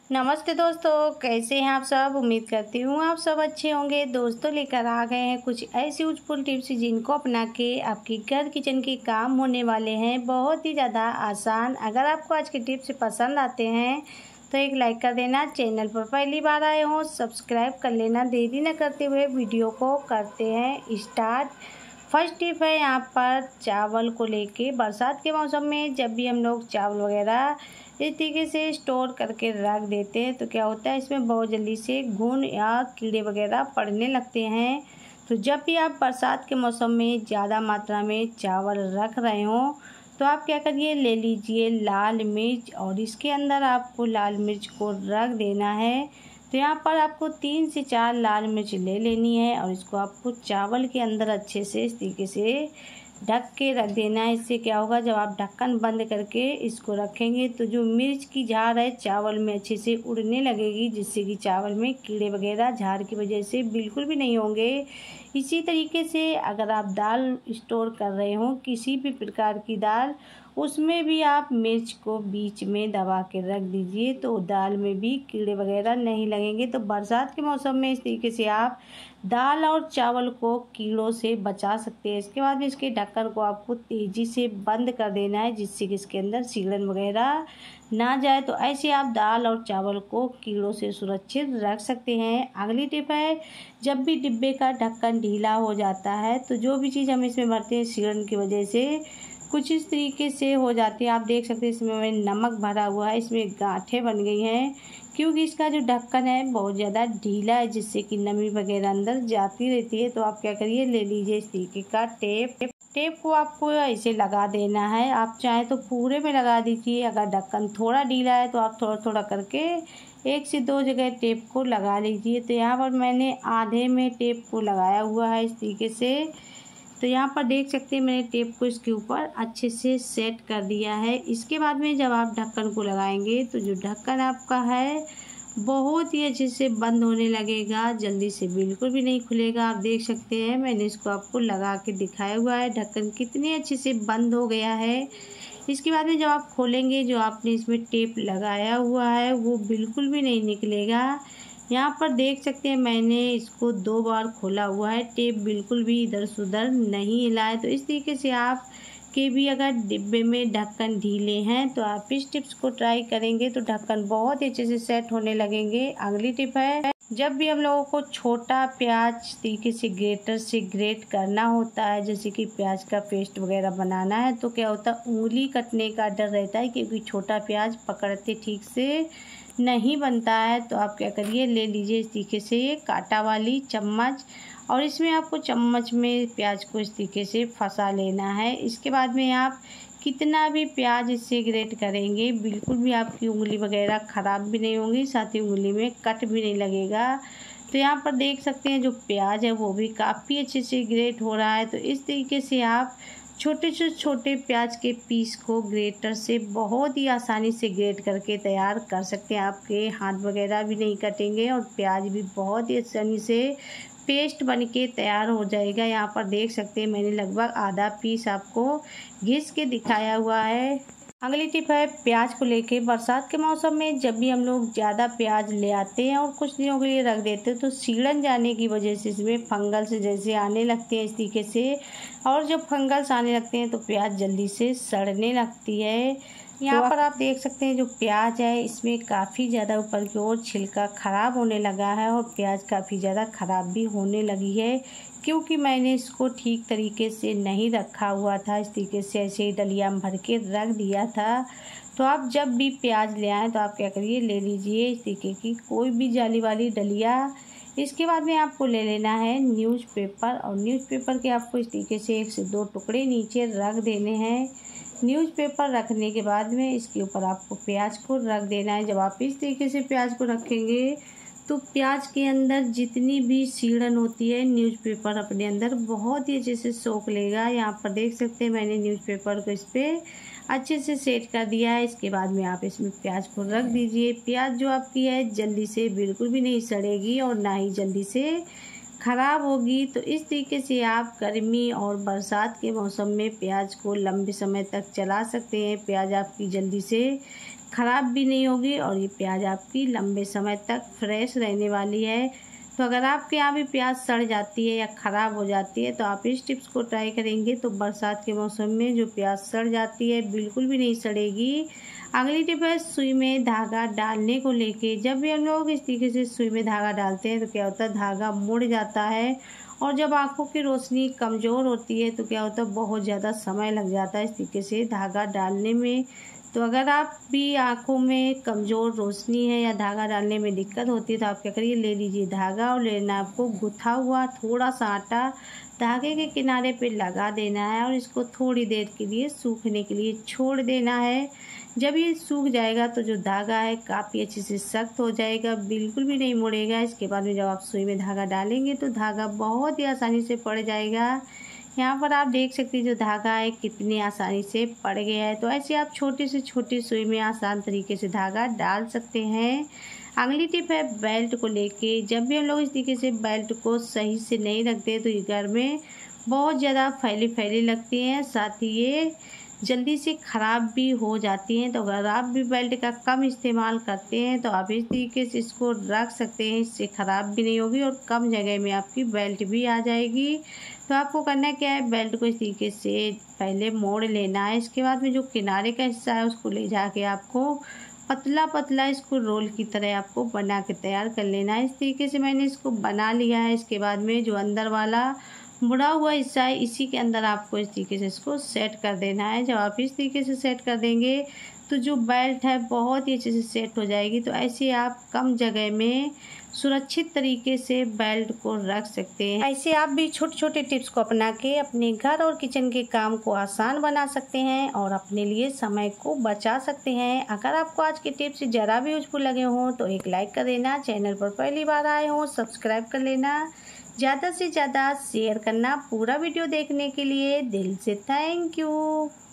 नमस्ते दोस्तों, कैसे हैं आप सब। उम्मीद करती हूँ आप सब अच्छे होंगे। दोस्तों लेकर आ गए हैं कुछ ऐसी यूजफुल टिप्स जिनको अपना के आपके घर किचन के काम होने वाले हैं बहुत ही ज़्यादा आसान। अगर आपको आज के टिप्स पसंद आते हैं तो एक लाइक कर देना। चैनल पर पहली बार आए हों सब्सक्राइब कर लेना। देरी न करते हुए वीडियो को करते हैं स्टार्ट। फर्स्ट टिप है यहाँ पर चावल को लेके। बरसात के मौसम में जब भी हम लोग चावल वगैरह इस तरीके से स्टोर करके रख देते हैं तो क्या होता है, इसमें बहुत जल्दी से घुन या कीड़े वगैरह पड़ने लगते हैं। तो जब भी आप बरसात के मौसम में ज़्यादा मात्रा में चावल रख रहे हों तो आप क्या करिए, ले लीजिए लाल मिर्च और इसके अंदर आपको लाल मिर्च को रख देना है। तो यहाँ पर आपको 3 से 4 लाल मिर्च ले लेनी है और इसको आपको चावल के अंदर अच्छे से इस तरीके से ढक के रख देना है। इससे क्या होगा, जब आप ढक्कन बंद करके इसको रखेंगे तो जो मिर्च की झाड़ है चावल में अच्छे से उड़ने लगेगी, जिससे कि चावल में कीड़े वगैरह झाड़ की वजह से बिल्कुल भी नहीं होंगे। इसी तरीके से अगर आप दाल स्टोर कर रहे हो, किसी भी प्रकार की दाल, उसमें भी आप मिर्च को बीच में दबा के रख दीजिए तो दाल में भी कीड़े वगैरह नहीं लगेंगे। तो बरसात के मौसम में इस तरीके से आप दाल और चावल को कीड़ों से बचा सकते हैं। इसके बाद में इसके ढक्कन को आपको तेज़ी से बंद कर देना है, जिससे कि इसके अंदर सीलन वगैरह ना जाए। तो ऐसे आप दाल और चावल को कीड़ों से सुरक्षित रख सकते हैं। अगली टिप है, जब भी डिब्बे का ढक्कन ढीला हो जाता है तो जो भी चीज़ हम इसमें भरते हैं सीलन की वजह से कुछ इस तरीके से हो जाती है। आप देख सकते हैं इसमें मैंने नमक भरा हुआ है, इसमें गांठें बन गई हैं क्योंकि इसका जो ढक्कन है बहुत ज़्यादा ढीला है, जिससे कि नमी वगैरह अंदर जाती रहती है। तो आप क्या करिए, ले लीजिए इस तरीके का टेप को आपको ऐसे लगा देना है। आप चाहें तो पूरे में लगा दीजिए। अगर ढक्कन थोड़ा ढीला है तो आप थोड़ा थोड़ा करके 1 से 2 जगह टेप को लगा लीजिए। तो यहाँ पर मैंने आधे में टेप को लगाया हुआ है इस तरीके से। तो यहाँ पर देख सकते हैं मैंने टेप को इसके ऊपर अच्छे से सेट कर दिया है। इसके बाद में जब आप ढक्कन को लगाएंगे तो जो ढक्कन आपका है बहुत ही अच्छे से बंद होने लगेगा, जल्दी से बिल्कुल भी नहीं खुलेगा। आप देख सकते हैं मैंने इसको आपको लगा के दिखाया हुआ है, ढक्कन कितने अच्छे से बंद हो गया है। इसके बाद में जब आप खोलेंगे, जो आपने इसमें टेप लगाया हुआ है वो बिल्कुल भी नहीं निकलेगा। यहाँ पर देख सकते हैं मैंने इसको 2 बार खोला हुआ है, टेप बिल्कुल भी इधर से उधर नहीं हिला है। तो इस तरीके से आप के भी अगर डिब्बे में ढक्कन ढीले हैं तो आप इस टिप्स को ट्राई करेंगे तो ढक्कन बहुत अच्छे से सेट होने लगेंगे। अगली टिप है, जब भी हम लोगों को छोटा प्याज तरीके से ग्रेटर से ग्रेट करना होता है, जैसे कि प्याज का पेस्ट वगैरह बनाना है, तो क्या होता है उंगली कटने का डर रहता है क्योंकि छोटा प्याज पकड़ते ठीक से नहीं बनता है। तो आप क्या करिए, ले लीजिए इस तरीके से ये कांटा वाली चम्मच और इसमें आपको चम्मच में प्याज को इस तरीके से फंसा लेना है। इसके बाद में आप कितना भी प्याज इससे ग्रेट करेंगे बिल्कुल भी आपकी उंगली वगैरह ख़राब भी नहीं होंगी, साथ ही उंगली में कट भी नहीं लगेगा। तो यहाँ पर देख सकते हैं जो प्याज है वो भी काफ़ी अच्छे से ग्रेट हो रहा है। तो इस तरीके से आप छोटे से छोटे प्याज के पीस को ग्रेटर से बहुत ही आसानी से ग्रेट करके तैयार कर सकते हैं। आपके हाथ वगैरह भी नहीं कटेंगे और प्याज भी बहुत ही आसानी से पेस्ट बनके तैयार हो जाएगा। यहाँ पर देख सकते हैं मैंने लगभग आधा पीस आपको घिस के दिखाया हुआ है। अगली टिप है प्याज को लेके। बरसात के मौसम में जब भी हम लोग ज़्यादा प्याज ले आते हैं और कुछ दिनों के लिए रख देते हैं तो सीलन जाने की वजह से इसमें फंगल्स जैसे आने लगते हैं इस तरीके से, और जब फंगल्स आने लगते हैं तो प्याज जल्दी से सड़ने लगती है। यहाँ पर आप देख सकते हैं जो प्याज है इसमें काफ़ी ज़्यादा ऊपर की ओर छिलका ख़राब होने लगा है और प्याज काफ़ी ज़्यादा ख़राब भी होने लगी है क्योंकि मैंने इसको ठीक तरीके से नहीं रखा हुआ था। इस तरीके से ऐसे ही डलिया में भर के रख दिया था। तो आप जब भी प्याज ले आएँ तो आप क्या करिए, ले लीजिए इस तरीके की कोई भी जाली वाली डलिया। इसके बाद में आपको ले लेना है न्यूज़पेपर और न्यूज़पेपर के आपको इस तरीके से 1 से 2 टुकड़े नीचे रख देने हैं। न्यूज़पेपर रखने के बाद में इसके ऊपर आपको प्याज को रख देना है। जब आप इस तरीके से प्याज को रखेंगे तो प्याज के अंदर जितनी भी सीलन होती है न्यूज़पेपर अपने अंदर बहुत ही अच्छे से सोख लेगा। यहाँ पर देख सकते हैं मैंने न्यूज़पेपर को इस पर अच्छे से सेट कर दिया है। इसके बाद में आप इसमें प्याज को रख दीजिए। प्याज जो आपकी है जल्दी से बिल्कुल भी नहीं सड़ेगी और ना ही जल्दी से ख़राब होगी। तो इस तरीके से आप गर्मी और बरसात के मौसम में प्याज को लंबे समय तक चला सकते हैं। प्याज आपकी जल्दी से ख़राब भी नहीं होगी और ये प्याज आपकी लंबे समय तक फ्रेश रहने वाली है। तो अगर आपके यहाँ भी प्याज सड़ जाती है या ख़राब हो जाती है तो आप इस टिप्स को ट्राई करेंगे तो बरसात के मौसम में जो प्याज सड़ जाती है बिल्कुल भी नहीं सड़ेगी। अगली टिप है सुई में धागा डालने को लेके। जब भी हम लोग इस तरीके से सुई में धागा डालते हैं तो क्या होता है, धागा मुड़ जाता है और जब आँखों की रोशनी कमज़ोर होती है तो क्या होता है, बहुत ज़्यादा समय लग जाता है इस तरीके से धागा डालने में। तो अगर आप भी आँखों में कमज़ोर रोशनी है या धागा डालने में दिक्कत होती है तो आप क्या करिए, ले लीजिए धागा और लेना आपको गुथा हुआ थोड़ा सा आटा धागे के किनारे पे लगा देना है और इसको थोड़ी देर के लिए सूखने के लिए छोड़ देना है। जब ये सूख जाएगा तो जो धागा है काफ़ी अच्छे से सख्त हो जाएगा, बिल्कुल भी नहीं मुड़ेगा। इसके बाद में जब आप सुई में धागा डालेंगे तो धागा बहुत ही आसानी से पड़ जाएगा। यहाँ पर आप देख सकते हैं जो धागा है कितनी आसानी से पड़ गया है। तो ऐसे आप छोटी से छोटी सुई में आसान तरीके से धागा डाल सकते हैं। अगली टिप है बेल्ट को लेके। जब भी हम लोग इस तरीके से बेल्ट को सही से नहीं रखते तो ये घर में बहुत ज़्यादा फैली लगती हैं, साथ ही ये जल्दी से ख़राब भी हो जाती हैं। तो अगर आप भी बेल्ट का कम इस्तेमाल करते हैं तो आप इस तरीके से इसको रख सकते हैं, इससे ख़राब भी नहीं होगी और कम जगह में आपकी बेल्ट भी आ जाएगी। तो आपको करना क्या है, बेल्ट को इस तरीके से पहले मोड़ लेना है। इसके बाद में जो किनारे का हिस्सा है उसको ले जाके आपको पतला इसको रोल की तरह आपको बना के तैयार कर लेना है। इस तरीके से मैंने इसको बना लिया है। इसके बाद में जो अंदर वाला मुड़ा हुआ हिस्सा है इसी के अंदर आपको इस तरीके से इसको सेट कर देना है। जब आप इस तरीके से सेट कर देंगे तो जो बेल्ट है बहुत ही अच्छे से सेट हो जाएगी। तो ऐसे आप कम जगह में सुरक्षित तरीके से बेल्ट को रख सकते हैं। ऐसे आप भी छोटे छोटे टिप्स को अपना के अपने घर और किचन के काम को आसान बना सकते हैं और अपने लिए समय को बचा सकते हैं। अगर आपको आज के टिप्स ज़रा भी यूजफुल लगे हों तो एक लाइक कर देना, चैनल पर पहली बार आए हों सब्सक्राइब कर लेना, ज़्यादा से ज़्यादा शेयर करना। पूरा वीडियो देखने के लिए दिल से थैंक यू।